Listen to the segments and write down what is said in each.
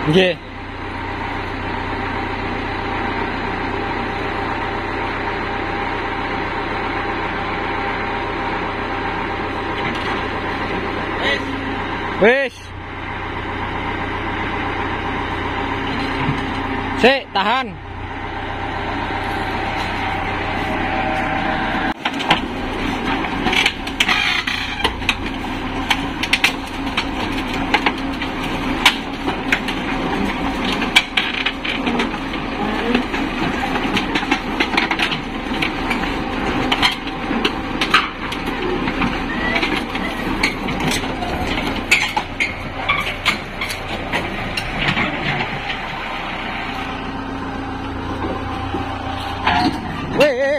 Nggih. Wis. Sik, tahan. Weh.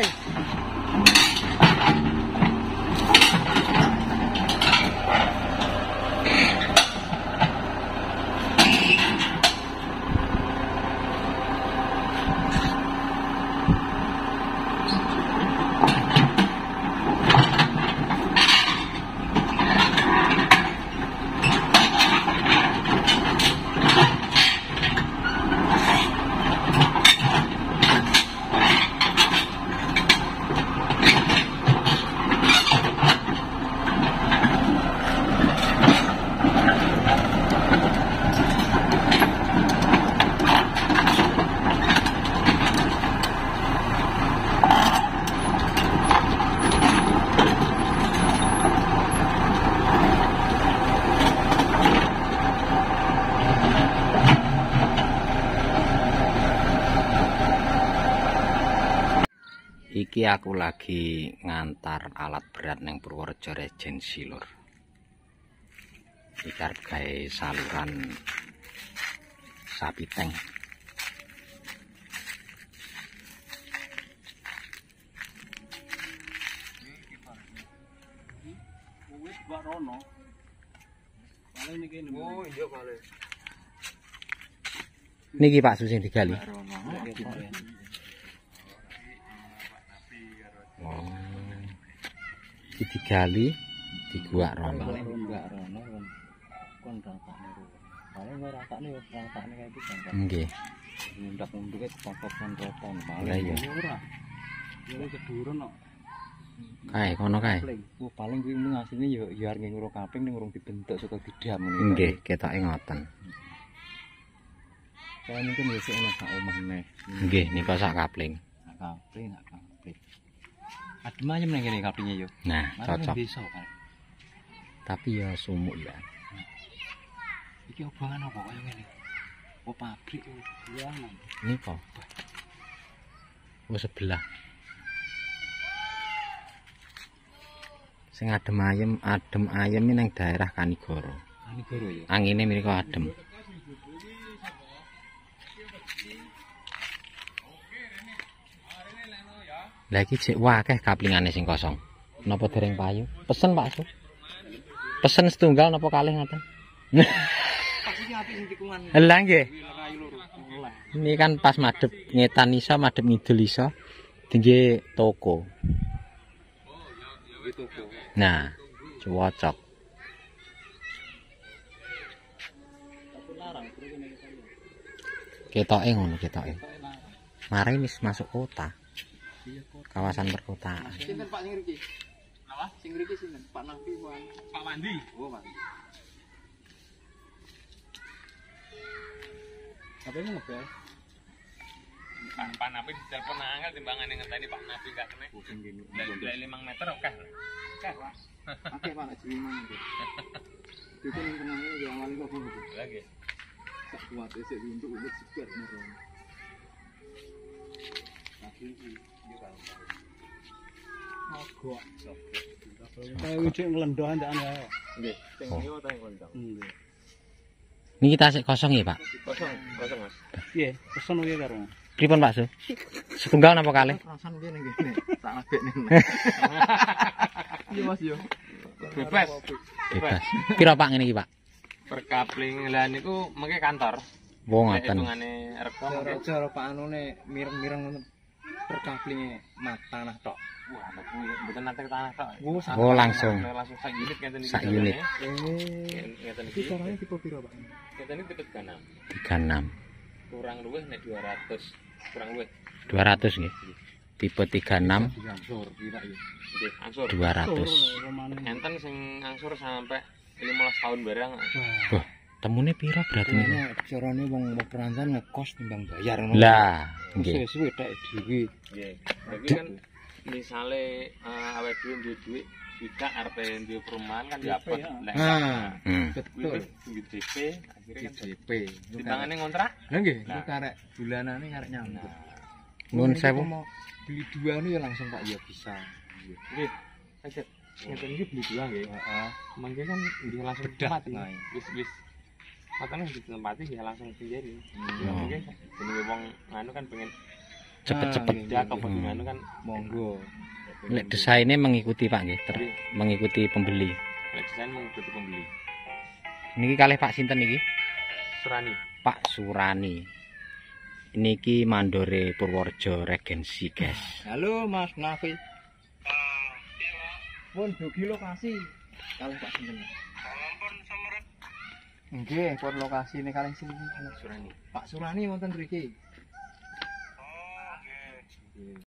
Iki aku lagi ngantar alat berat neng Purworejo Regency lur. Iki arep gawe saluran sapi tank. Niki Pak Susing digali. Oh. Iki digali diguak rono. Nggih. Nundak-nunduke kontot-kontotan. Lah iya. Ini keduren kok. Kae kono kae. Oh, paling kuwi ngasine ya arep ngurung kaping ning urung dibentuk saka didam ngene. Nggih, ketoke ngoten. Saya mungkin ya ana sak omah neh. Nggih, nika sak kapling. Sak kapling. Adem ayem nang kene kaplingnya yo. Nah, cocok. Tapi ya sumuk ya. Iki obangan apa kaya ngene? Oh, pabrik ya. Niko. Oh, sebelah. Sing adem ayem ning daerah Kanigoro. Kanigoro ya. Angine mriko adem. Lah iki jek akeh kaplingane sing kosong. Napa dereng payu? Pesen Pak Su. Pesen setunggal napa kalih ngoten? Lah nggih. Ini kan pas madhep ngetan iso, madhep ngidul iso. Tinggi toko. Nah, cocok. Ketoke ngono ketoke. Mari wis masuk kota. Kawasan perkotaan. Sinten Pak sing mriki? Napa? Sing mriki sinten? Pak Nafi Pak Mandi. Oh, Pak. Apa ini ngebel? Pak Nafi ditelepon angel timbangan yang ngenteni Pak Nafi gak kena. Dari 5 meter oke. Oke, Pak. Oke, Pak, nek 5 meter. Itu ning tengahnya yo awal kok gitu. Lagi. Sak kuat sik untuk ubet segar meron. Tapi mogok. Kayak wujud nglendho andakan ya. Nggih, sing niku ta yang kondang. Nggih. Niki tasik kosong ya, Pak? Kosong, Mas. Piye? Pesen piye karo? Pripun Pak Su? Setunggal napa kalih? Rasan piye ning kene? Tak labek ning. Iya, Mas yo. Bebas. Bebas. Piro Pak ngene iki, Pak? Per kapling lah niku mengke kantor. Wong ngoten. Hitungane rego cara Pak anune mireng-mireng ngono. Per kaplinge mat tanah tok. Wah, mboten nate tanah tok. Oh, langsung. Langsung sak unit ngeten iki. Sak unit. Ngeten iki. Caranya tipe piro, Pak? Ngeten iki tipe 36. 36. Kurang luwih nek 200. Kurang luwih. 200 nggih. Tipe 36 Angsur kira iki. Nggih, angsur. 200. Enten sing angsur sampai 15 tahun barang. Wah, temune piro berarti niku? Carane wong perantauan ngekos timbang bayar ngono. Lah, nggih. Suwe tek dhewe. Nggih. Berarti kan misale awake dhewe duwe dhuwit tidak arepe duwe perumahan kan dapat. Nah, betul. Duwe DP, akhirnya kan DP. Timbangane ngontrak? Lah nggih, itu karek bulanane karek nyambut. Nuwun sewu. Mau beli dua nih ya langsung Pak ya bisa. Nggih. Saged. Ngeten iki beli dua nggih. Heeh. Mangke kan nggih langsung mati. Wis. Makanya ditempati nggih langsung pinjari. Ya mungkin jenenge wong anu kan pengen Cepet-cepet ya kepengen kan Monggo. Lek desainnya mengikuti Pak nggih, mengikuti pembeli. Lek desain mengikuti pembeli. Niki kalih Pak sinten niki? Surani. Pak Surani. Niki Mandore Purworejo Regensi, guys. Halo Mas Nafi. Pun dugi lokasi. Kalih Pak sinten? Pun Semerep. Nggih, pun lokasi ini kalih sinten? Surani. Pak Surani wonten mriki. Oh, nggih.